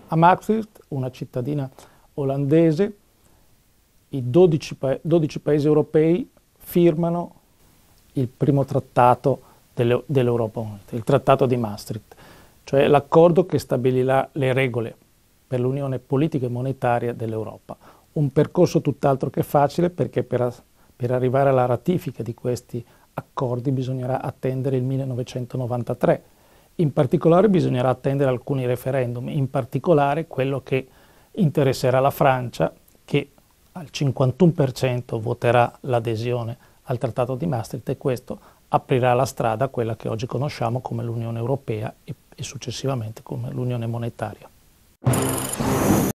A Maastricht, una cittadina olandese, i 12 paesi europei firmano il primo trattato dell'Europa Unita, il trattato di Maastricht, cioè l'accordo che stabilirà le regole per l'unione politica e monetaria dell'Europa. Un percorso tutt'altro che facile, perché per arrivare alla ratifica di questi accordi bisognerà attendere il 1993. In particolare bisognerà attendere alcuni referendum, in particolare quello che interesserà la Francia, che al 51% voterà l'adesione al Trattato di Maastricht, e questo aprirà la strada a quella che oggi conosciamo come l'Unione Europea e successivamente come l'Unione Monetaria.